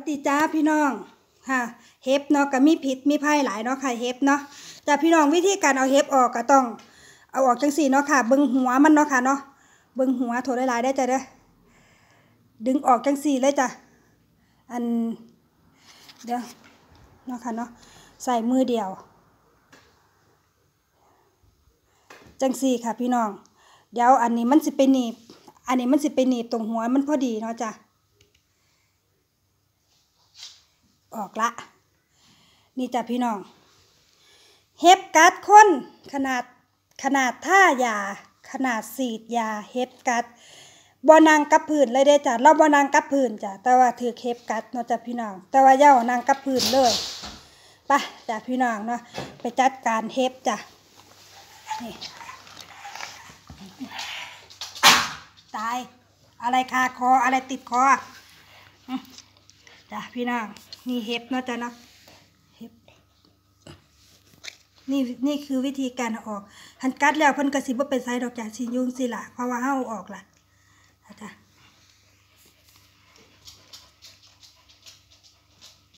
สวัสดีจ้าพี่น้องค่ะเห็บเนาะก็มีพิษมีภัยหลายเนาะค่ะเห็บเนาะแต่พี่น้องวิธีการเอาเห็บออกก็ต้องเอาออกจังสี่เนาะค่ะเบิ่งหัวมันเนาะค่ะเนาะเบิ่งหัวโถหลายๆได้จ้ะเด้อดึงออกจังสี่เลยจ้ะเดี๋ยวเนาะค่ะเนาะใส่มือเดียวจังสี่ค่ะพี่น้องเดี๋ยวอันนี้มันสิไปหนีบตรงหัวมันพอดีเนาะจ้ะออกละนี่จ้ะพี่น้องเห็บกัดคนขนาดท่ายาขนาดสีดยาเห็บกัดบ่นางกับพื้นเลยเด้จ้ะเราบ่นางกับพื้นจ้ะแต่ว่าถือเห็บกัดเนาะจ้ะพี่น้องแต่ว่าอย่านางกับพื้นเลยไปจ้ะพี่น้องเนาะไปจัดการเห็บจ้ะนี่ตายอะไรคาคออะไรติดคอจ้ะพี่น้องนี่เห็บเนาะจ้ะเนาะเห็บนี่คือวิธีการออกหันกัดแล้วเพิ่นก็สิบ่เป็นไสดอกจ้ะสิยุ่งสิล่ะเพราะว่าเฮาออกล่ะจ้ะ